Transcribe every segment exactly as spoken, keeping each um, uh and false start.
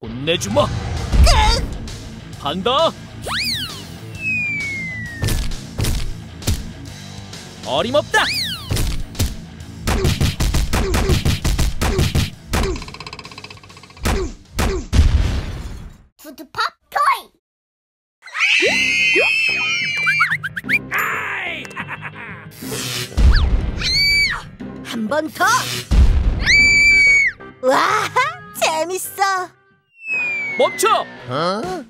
혼내주마. 간다. 어림없다. 푸드팝 토이. 한 번 더. 와, 재밌어. 멈춰. 어?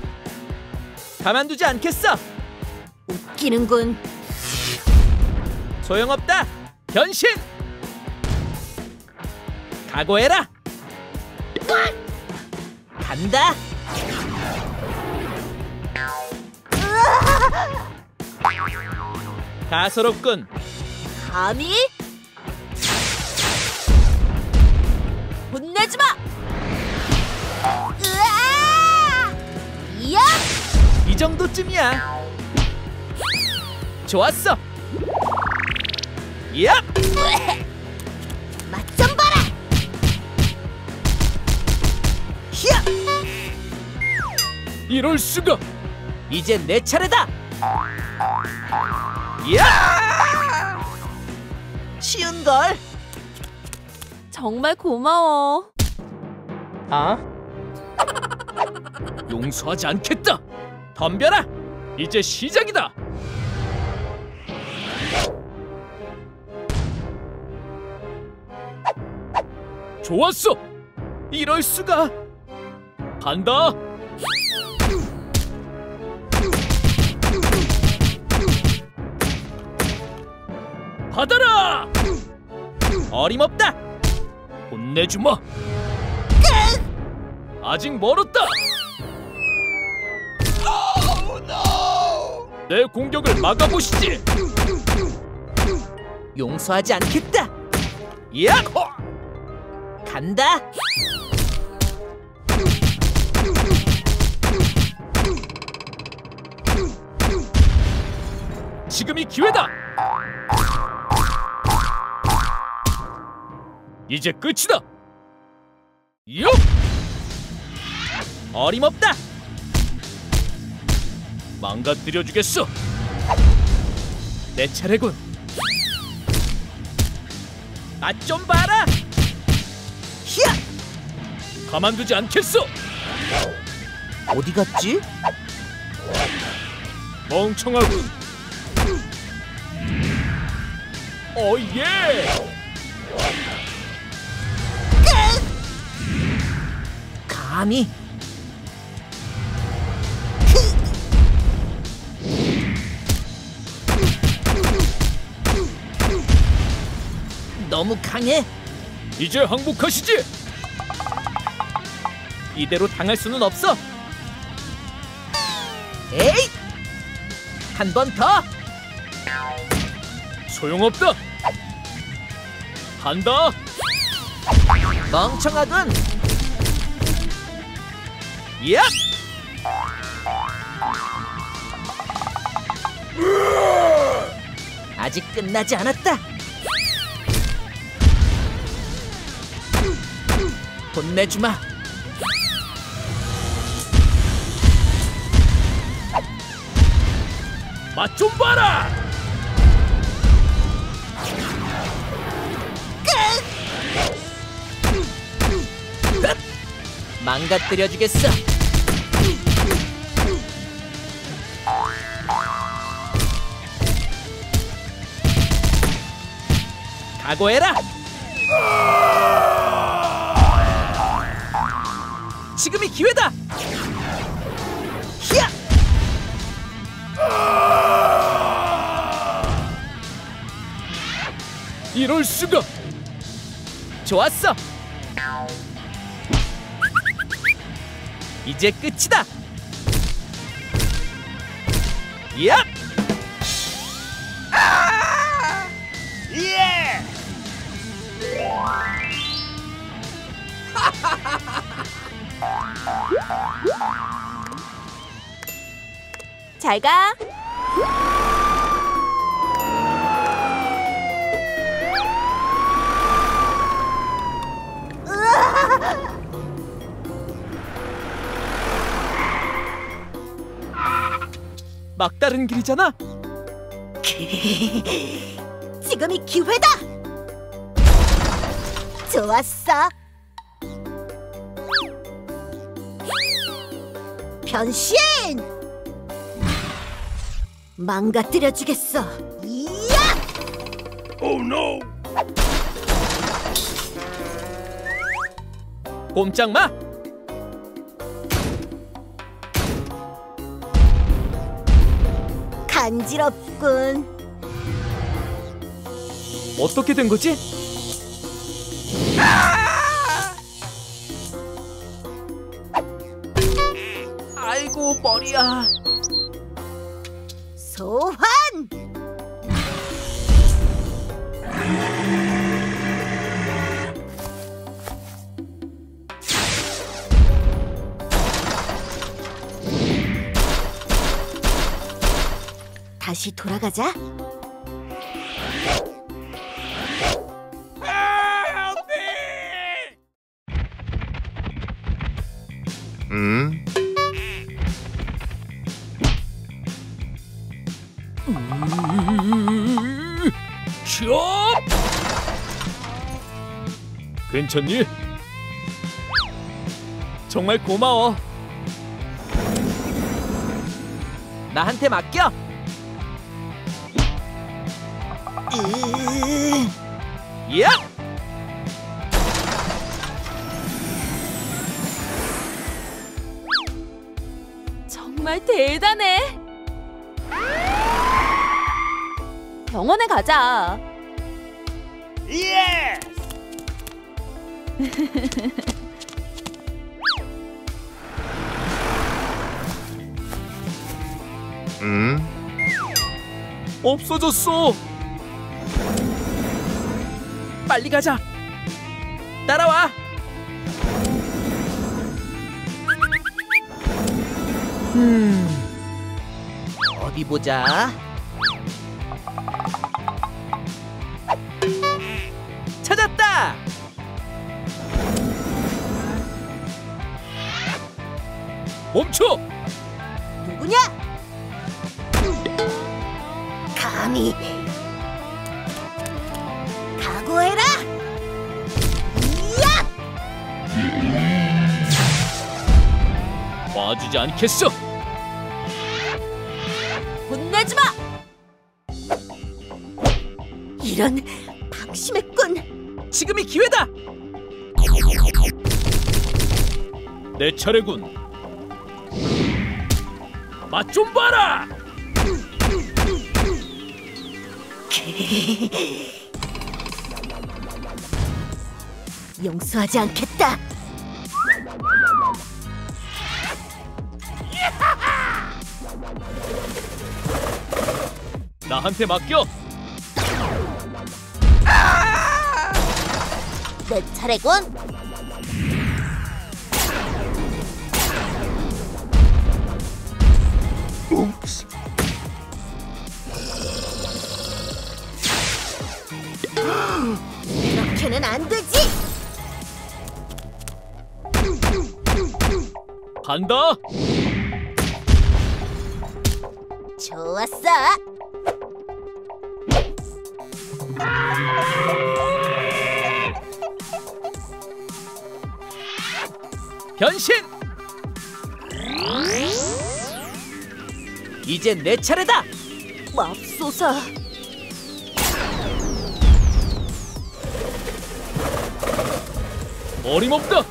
가만두지 않겠어. 웃기는군. 소용없다. 변신. 각오해라. 간다. 가소롭군. 감히? 혼내주마. 으아! 이야! 이 정도쯤이야. 좋았어. 야! 맛 좀 봐라. 히야! 이럴 수가. 이제 내 차례다. 야! 쉬운 걸. 정말 고마워. 아? 용서하지 않겠다. 덤벼라. 이제 시작이다. 좋았어. 이럴 수가. 간다. 받아라. 어림없다. 혼내주마. 아직 멀었다. 내 공격을 막아보시지. 용서하지 않겠다. 야! 간다. 지금이 기회다. 이제 끝이다. 요! 어림없다. 망가뜨려 주겠어. 내 차례군. 맛 좀 봐라. 히야! 가만두지 않겠어. 어디 갔지? 멍청하군. 오예! 감히. 너무 강해. 이제 항복하시지. 이대로 당할 수는 없어. 에이! 한 번 더. 소용없다. 간다. 멍청하군. 야! 아직 끝나지 않았다. 혼내주마. 맛 좀 봐라. 망가뜨려 주겠어. 각오해라. 지금이 기회다. 히야! 이럴 수가. 좋았어. 이제 끝이다. 야! 아! 예! 잘 가. 막다른 길이잖아. 지금이 기회다. 좋았어. 변신! 망가뜨려 주겠어. 이야! Oh no! 꼼짝 마! 간지럽군. 어떻게 된 거지? 아이고 머리야. 소환! 다시 돌아가자. 음? 촤! 괜찮니? 정말 고마워. 나한테 맡겨. 으... 야! 정말 대단해. 병원에 가자. 예! 음? 없어졌어. 빨리 가자. 따라와. 음. 어디 보자. 찾았다. 멈춰. 누구냐? 감히 각오해라. 이야! 봐주지 않겠어. 혼내지 마. 이런 방심했군. 지금이 기회다. 내 차례군. 맛 좀 봐라. 용서하지 않겠다. 나한테 맡겨. 내 차례군. 옵스. 이렇게는 안 되지. 간다. 좋았어. 변신. 이제 내 차례다. 맙소사. 어림없다.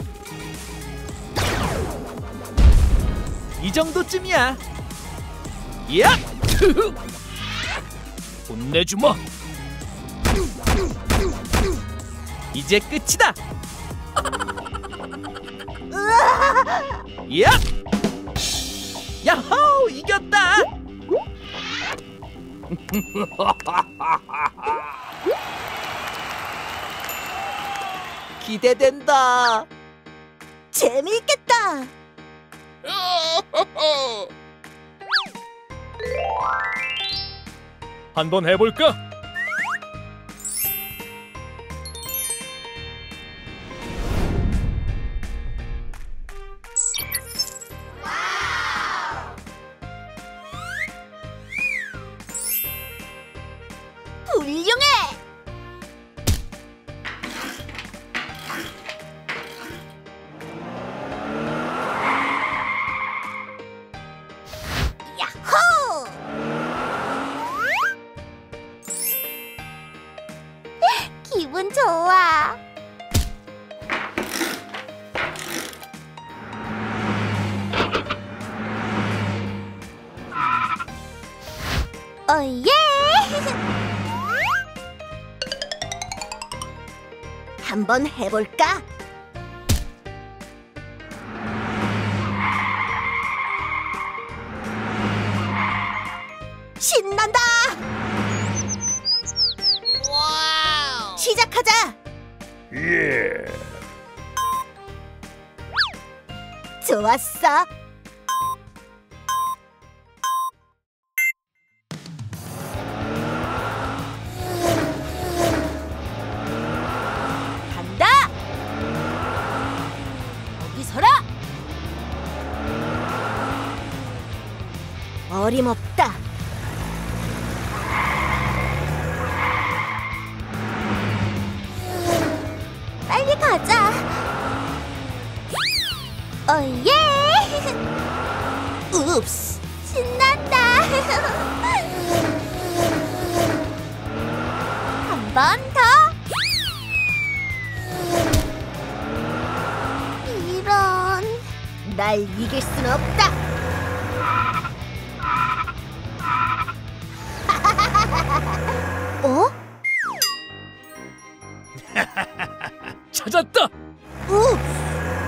이 정도쯤이야. 야! 혼내주마. 이제 끝이다. 야! 야호! 이겼다. 기대된다. 재미있겠다. 한번 해볼까? 어예! 한번 해볼까? 신난다! 와우! 시작하자! 예. 좋았어! 간다. 거기 서라. 어림없다! 빨리 가자! 어예! 읍스! 신난다! 한 번 더! 이런... 날 이길 순 없다! 어? 찾았다. 읍스!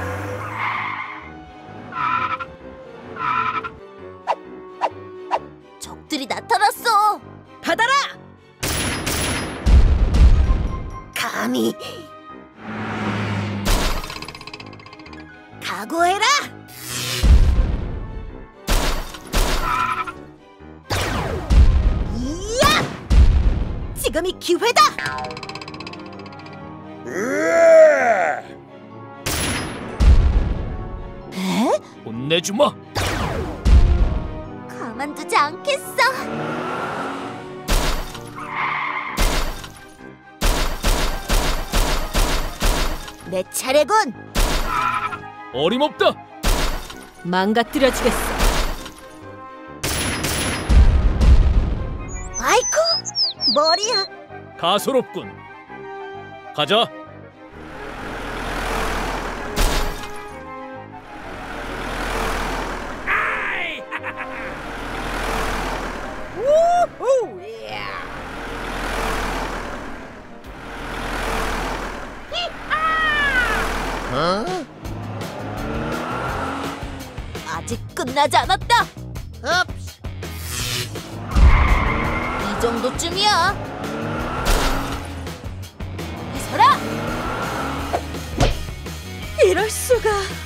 적들이 나타났어! 받아라. 감히! 각오해라! 이야! 지금이 기회다! 에? 혼내주마. 가만두지 않겠어! 내 차례군! 어림없다. 망가뜨려 주겠어. 아이쿠! 머리야! 가소롭군. 가자. 어? 아직 끝나지 않았다. 읍스! 이 정도쯤이야. 거기 서라. 이럴 수가!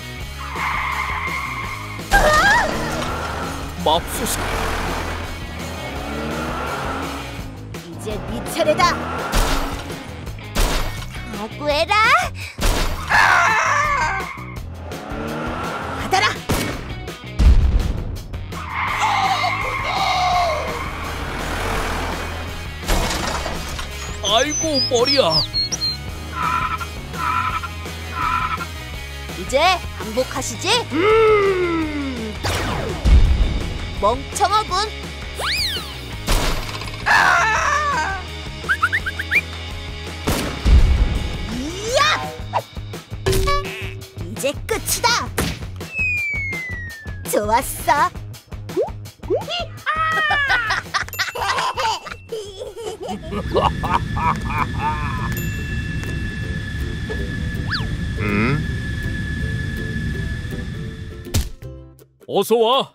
맙소사. 이제 네 차례다! 각오해라! 받아라! 아이고 머리야. 이제 항복하시지. 멍청하군. 이야! 이제 끝이다! 좋았어! 음? 어서 와.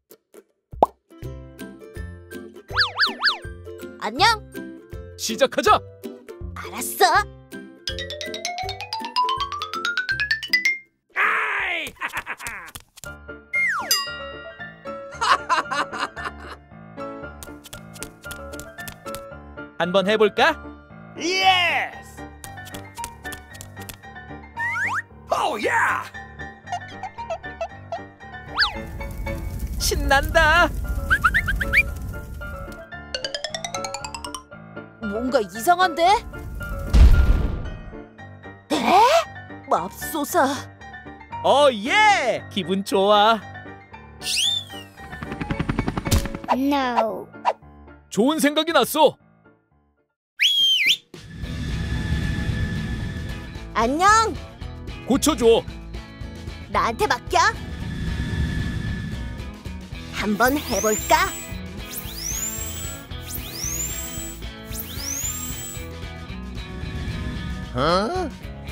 안녕. 시작하자. 알았어! 한번 해볼까? 예스. 오 야. 신난다. 뭔가 이상한데? 에? 맙소사! 어 예. 기분 좋아. No. 좋은 생각이 났어. 안녕! 고쳐줘. 나한테 맡겨! 한번 해볼까? Huh?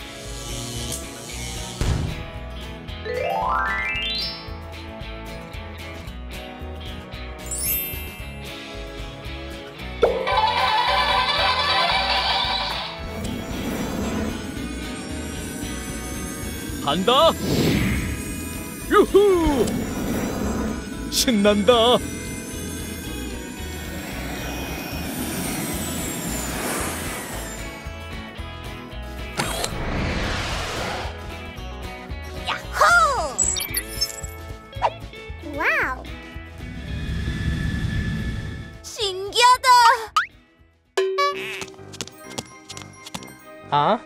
간다. 유후. 신난다. 와우. 신기하다. 아?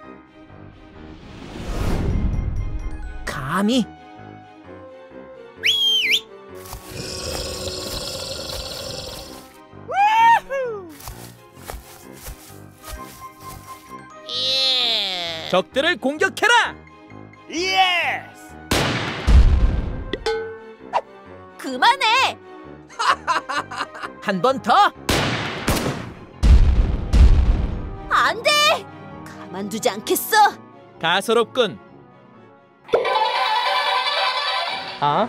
감히 적들을 공격해라. Yes! 그만해. 한 번 더. 안 돼. 가만두지 않겠어. 가소롭군. 아?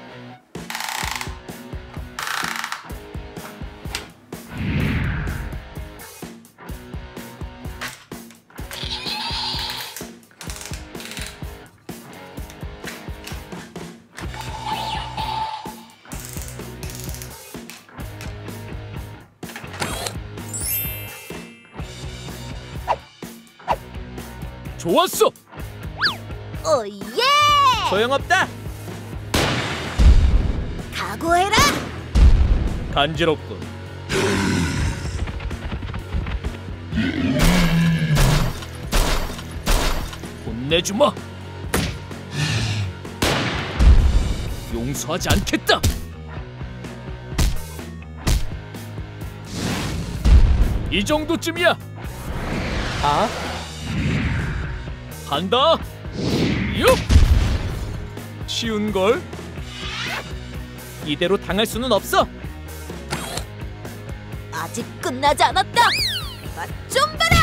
좋았어. 오예. 소용없다. 각오해라. 간지럽군. 혼내주마. 용서하지 않겠다. 이 정도쯤이야. 아? 간다. 육. 쉬운 걸. 이대로 당할 수는 없어. 아직 끝나지 않았다. 맛 좀 봐라.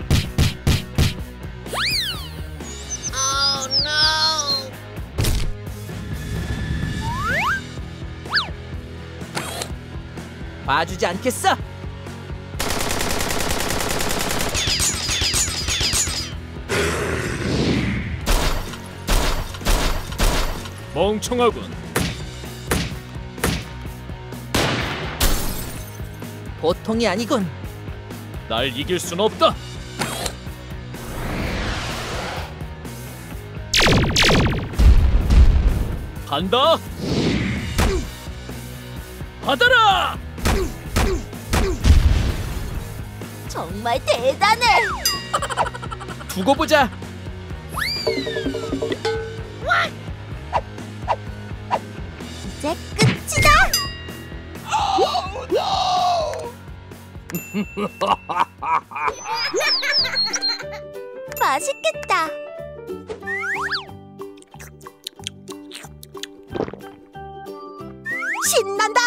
Oh no. 봐주지 않겠어. 멍청하군. 보통이 아니군. 날 이길 순 없다. 간다. 받아라. 정말 대단해. 두고 보자. 이제 끝이다. 맛있겠다. 신난다.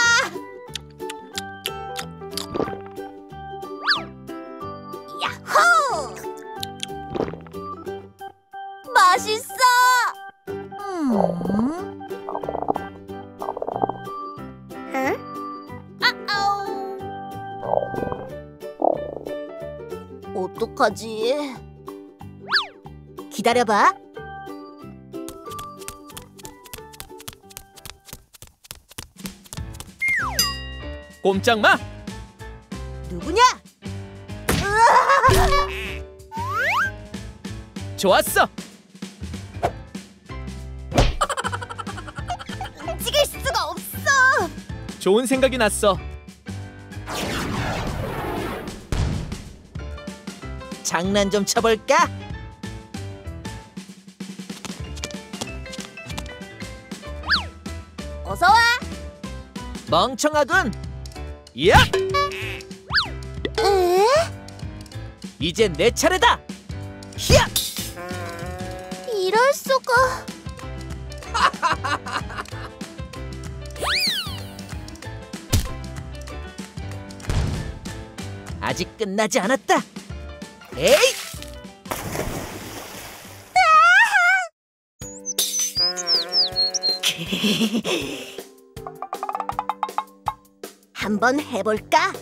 야호! 맛있어. 음. 어떡하지? 기다려봐. 꼼짝 마. 누구냐? 좋았어. 움직일 수가 없어. 좋은 생각이 났어. 장난 좀 쳐볼까? 어서 와. 멍청하군. 야! 에? 이제 내 차례다. 히야! 이럴 수가. 아직 끝나지 않았다. 에이! 한번 해볼까?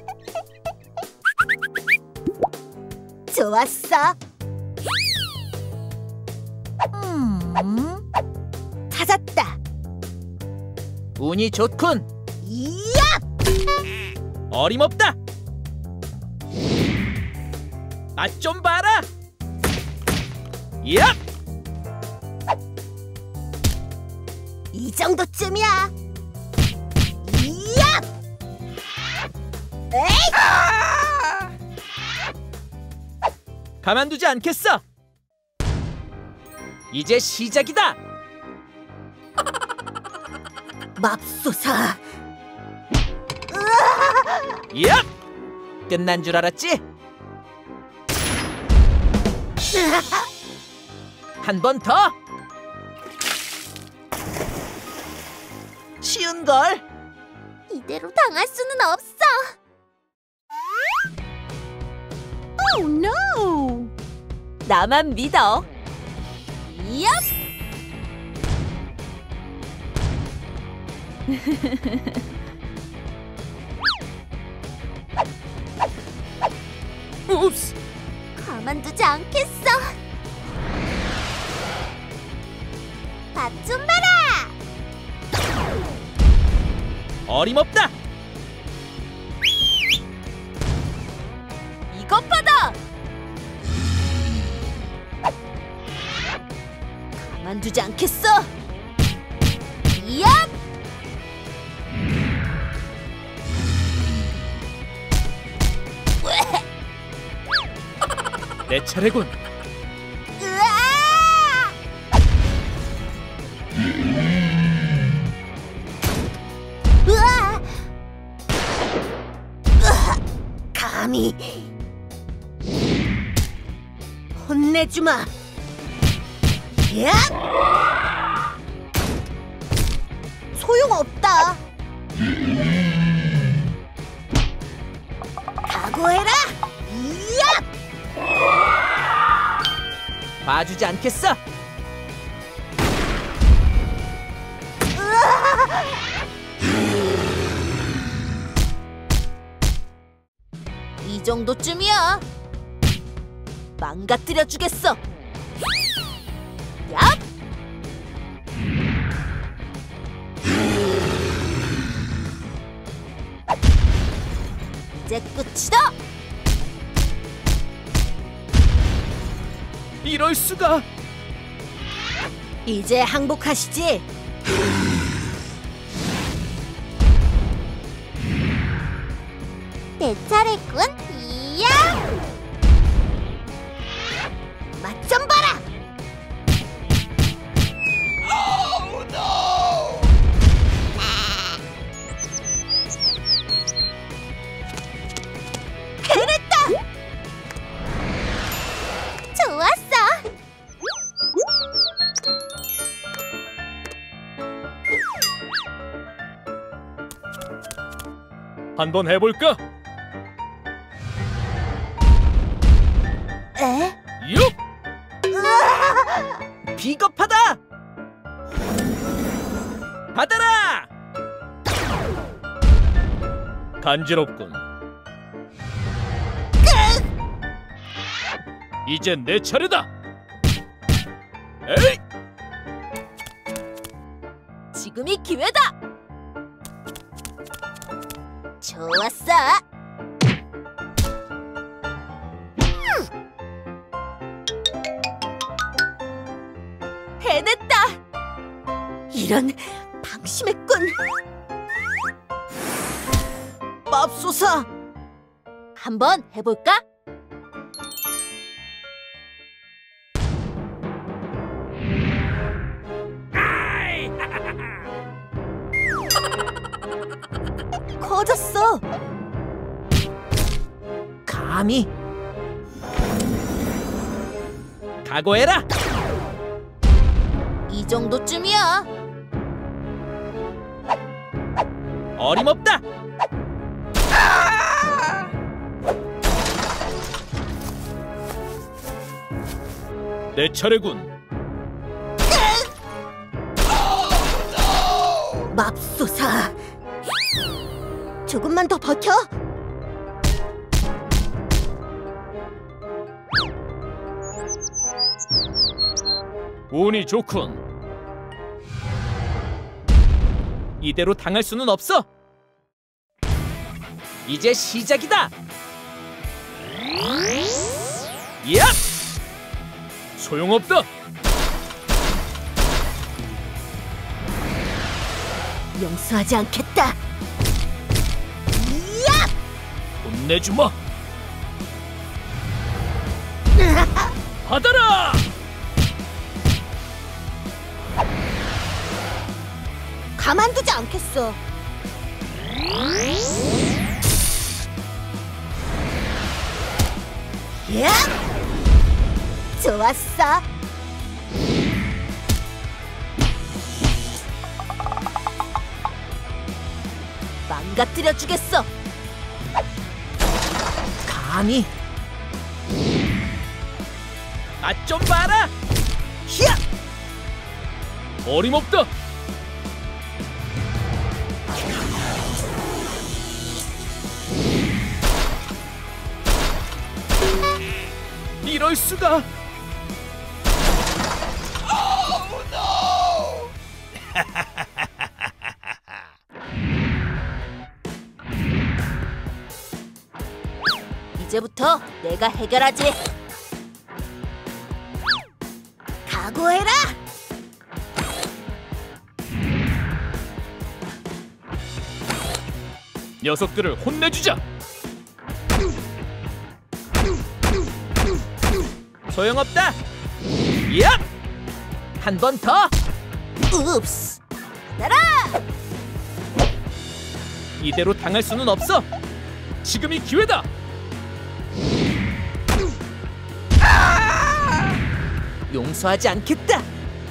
좋았어. 음, 찾았다. 운이 좋군. 이야! 어림없다. 맛 좀 봐라. 야! 이 정도쯤이야. 이야! 에이! 가만두지 않겠어. 이제 시작이다. 맙소사. 야! 끝난 줄 알았지? 한 번 더. 쉬운 걸. 이대로 당할 수는 없어. Oh no! 나만 믿어. 얍! 옵스. 가만두지 않겠어. 맛 좀 봐라. 어림없다. 이것 받아. 가만두지 않겠어. 얍! 내 차례군. 으아! 으아! 으아! 감히 혼내주마. 야! 소용없다. 각오해라. 야! 봐주지 않겠어. 이 정도쯤이야. 망가뜨려 주겠어. 얍! 이제 끝이다. 이럴 수가. 이제 항복하시지. 내 차례군. 이야! 맛 좀 봐라. 해냈다. 좋았어. 한번 해볼까? 에? 육! 비겁하다. 받아라! 간지럽군. 이젠 내 차례다. 에이! 지금이 기회다. 좋았어. 해냈다. 이런 방심했군. 맙소사. 한번 해볼까? 커졌어. 감히. 각오해라. 이 정도쯤이야. 어림없다. 내 차례군. 맙소사. 조금만 더 버텨. 운이 좋군. 이대로 당할 수는 없어. 이제 시작이다. 야! 소용없다. 용서하지 않겠다. 혼내주마. 받아라. 가만두지 않겠어. 야! 좋았어. 망가뜨려 주겠어. 감히. 맛 좀 봐라. 히야! 어림없다. 이럴 수가. 이제부터 내가 해결하지. 각오해라. 녀석들을 혼내주자. 소용없다. 야! 한 번 더. 읍스. 이대로 당할 수는 없어. 지금이 기회다. 용서하지 않겠다.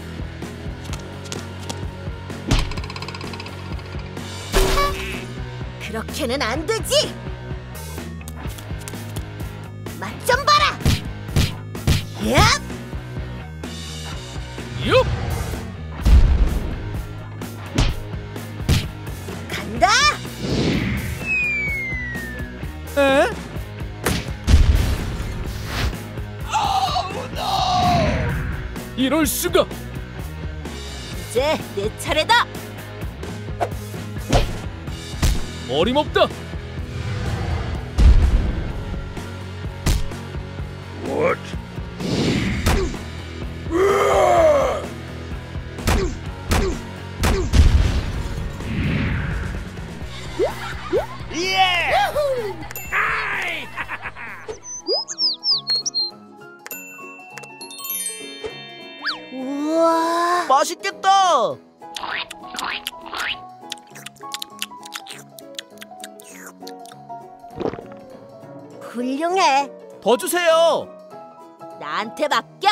그렇게는 안 되지. 맛 좀 봐라. 야! 육! 간다. 에? 이럴 수가. 이제 내 차례다. 어림없다. What? 예! 우와. 맛있겠다. 훌륭해. 더 주세요. 나한테 맡겨.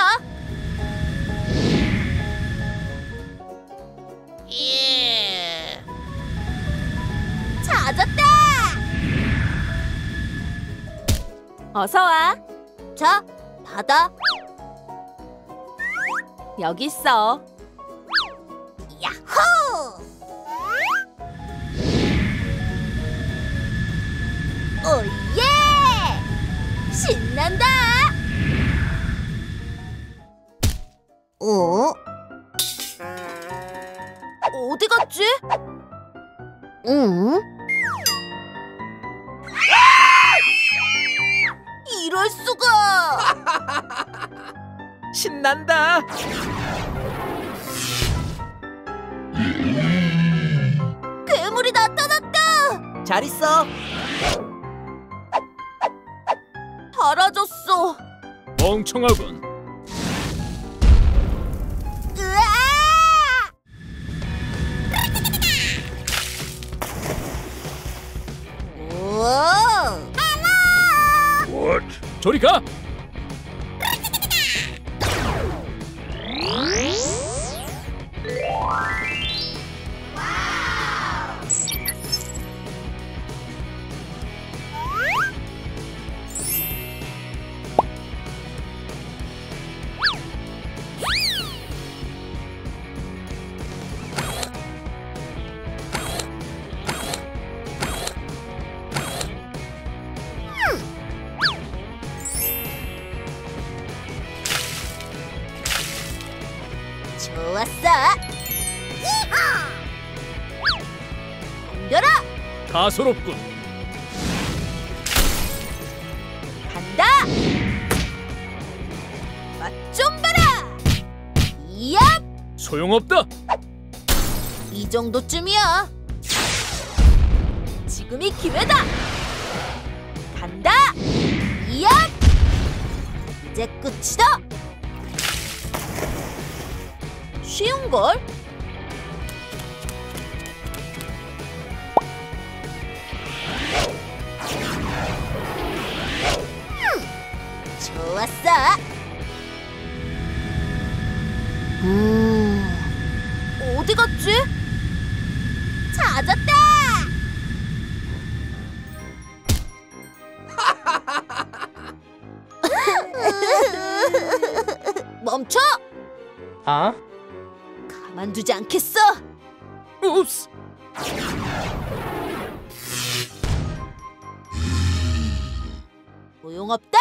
예. 찾았다. 어서 와. 자, 받아. 여기 있어. 야호! 오예! 신난다. 어? 어디 갔지? 응? 이럴 수가. 신난다. 괴물이 나타났다. 잘 있어. 사라졌어. 멍청하군. 으아! 우와. What? 저리 가. 다소롭군. 간다. 맛 좀 봐라. 이야, 소용없다. 이 정도쯤이야. 지금이 기회다. 간다. 이야, 이제 끝이다. 쉬운 걸. 좋았어. 음, 어디 갔지? 찾았다. 멈춰! 아? 가만두지 않겠어. 읍스. 소용없다.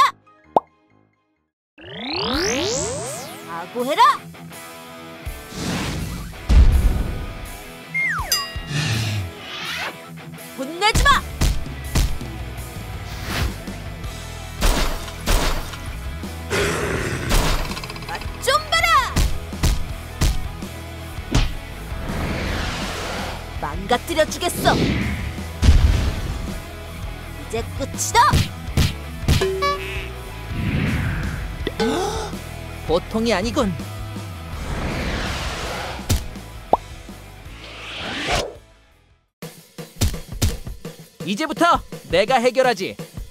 각오해라. 혼내지 마. 맛 좀 봐라. 망가뜨려 주겠어. 이제 끝이다. 보통이 아니군. 이제부터 내가 해결하지.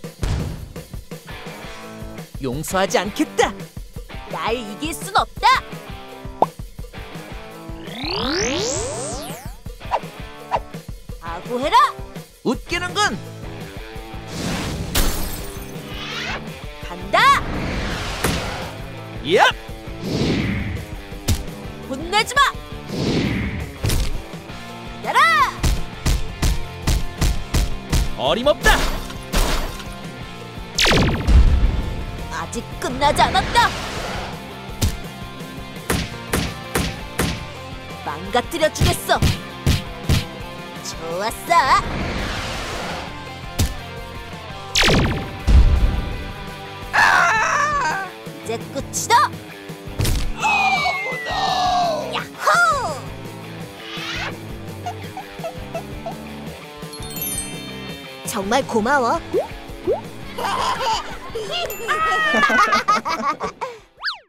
용서하지 않겠다. 날 이길 순 없다. 각오해라. 웃기는군. 간다. 야! 혼내지 마. 기다려. 어림없다. 아직 끝나지 않았다. 망가뜨려 주겠어. 좋았어. 이제 끝이다. 야호! 정말 고마워.